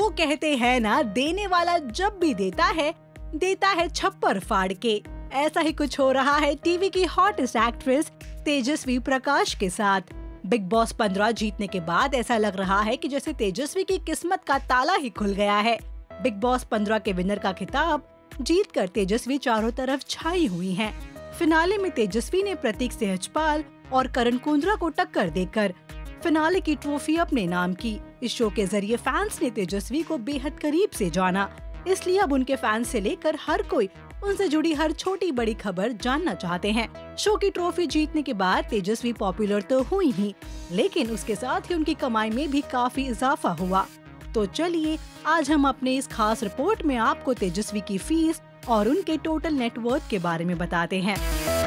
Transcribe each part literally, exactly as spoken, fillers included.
वो कहते हैं ना, देने वाला जब भी देता है, देता है छप्पर फाड़ के। ऐसा ही कुछ हो रहा है टीवी की हॉटेस्ट एक्ट्रेस तेजस्वी प्रकाश के साथ। बिग बॉस पंद्रह जीतने के बाद ऐसा लग रहा है कि जैसे तेजस्वी की किस्मत का ताला ही खुल गया है। बिग बॉस पंद्रह के विनर का खिताब जीतकर तेजस्वी चारों तरफ छाई हुई हैं। फिनाले में तेजस्वी ने प्रतीक सहजपाल और करण कुंद्रा को टक्कर देकर फिनाले की ट्रॉफी अपने नाम की। इस शो के जरिए फैंस ने तेजस्वी को बेहद करीब से जाना, इसलिए अब उनके फैंस से लेकर हर कोई उनसे जुड़ी हर छोटी बड़ी खबर जानना चाहते हैं। शो की ट्रॉफी जीतने के बाद तेजस्वी पॉपुलर तो हुई ही, लेकिन उसके साथ ही उनकी कमाई में भी काफी इजाफा हुआ। तो चलिए आज हम अपने इस खास रिपोर्ट में आपको तेजस्वी की फीस और उनके टोटल नेटवर्थ के बारे में बताते हैं।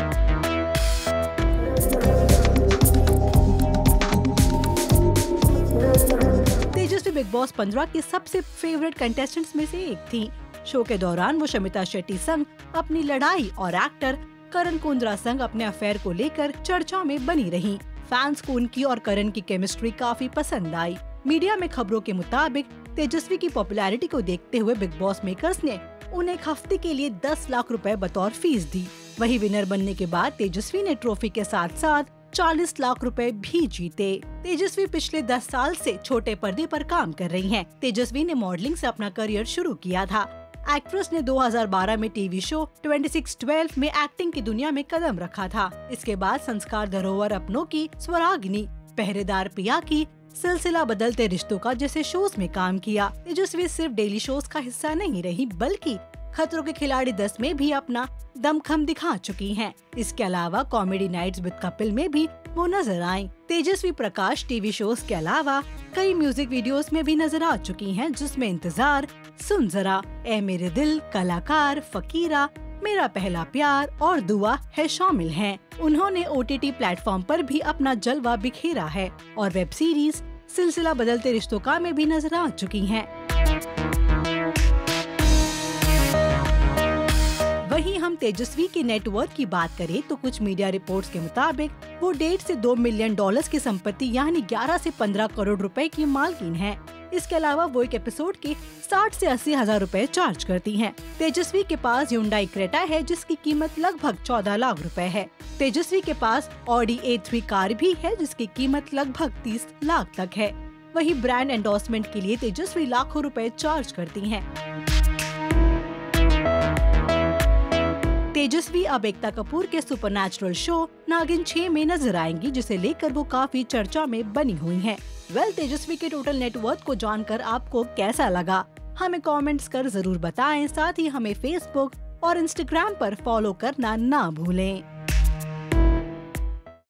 तेजस्वी बिग बॉस पंद्रह की सबसे फेवरेट कंटेस्टेंट्स में से एक थी। शो के दौरान वो शमिता शेट्टी संग अपनी लड़ाई और एक्टर करण कुंद्रा संग अपने अफेयर को लेकर चर्चा में बनी रही। फैंस को उनकी और करण की केमिस्ट्री काफी पसंद आई। मीडिया में खबरों के मुताबिक तेजस्वी की पॉपुलैरिटी को देखते हुए बिग बॉस मेकर्स ने उन्हें एक हफ्ते के लिए दस लाख रुपए बतौर फीस दी। वही विनर बनने के बाद तेजस्वी ने ट्रॉफी के साथ साथ चालीस लाख रुपए भी जीते। तेजस्वी पिछले दस साल से छोटे पर्दे पर काम कर रही हैं। तेजस्वी ने मॉडलिंग से अपना करियर शुरू किया था। एक्ट्रेस ने दो हज़ार बारह में टीवी शो छब्बीस बारह में एक्टिंग की दुनिया में कदम रखा था। इसके बाद संस्कार धरोहर अपनों की, स्वरागिनी, पहरेदार पिया की, सिलसिला बदलते रिश्तों का जैसे शोज में काम किया। तेजस्वी सिर्फ डेली शोज का हिस्सा नहीं रही, बल्कि खतरों के खिलाड़ी दस में भी अपना दमखम दिखा चुकी हैं। इसके अलावा कॉमेडी नाइट्स विद कपिल में भी वो नजर आईं। तेजस्वी प्रकाश टीवी शोज के अलावा कई म्यूजिक वीडियोस में भी नजर आ चुकी हैं, जिसमें इंतजार, सुन जरा, ए मेरे दिल, कलाकार, फकीरा, मेरा पहला प्यार और दुआ है शामिल हैं। उन्होंने ओटीटी प्लेटफॉर्म पर भी अपना जलवा बिखेरा है और वेब सीरीज सिलसिला बदलते रिश्तों का में भी नजर आ चुकी हैं। वहीं हम तेजस्वी के नेटवर्थ की बात करें तो कुछ मीडिया रिपोर्ट्स के मुताबिक वो डेढ़ से दो मिलियन डॉलर्स की संपत्ति यानी ग्यारह से पंद्रह करोड़ रुपए की मालकिन है। इसके अलावा वो एक एपिसोड के साठ से अस्सी हजार रुपए चार्ज करती हैं। तेजस्वी के पास Hyundai क्रेटा है जिसकी कीमत लगभग चौदह लाख रुपए है। तेजस्वी के पास ऑडी ए थ्री कार भी है जिसकी कीमत लगभग तीस लाख तक है। वही ब्रांड एंडोर्समेंट के लिए तेजस्वी लाखों रुपए चार्ज करती हैं। तेजस्वी अब एकता कपूर के सुपरनैचुरल शो नागिन छह में नजर आएंगी, जिसे लेकर वो काफी चर्चा में बनी हुई हैं। वेल, तेजस्वी के टोटल नेटवर्थ को जानकर आपको कैसा लगा, हमें कमेंट्स कर जरूर बताएं। साथ ही हमें फेसबुक और इंस्टाग्राम पर फॉलो करना ना भूलें।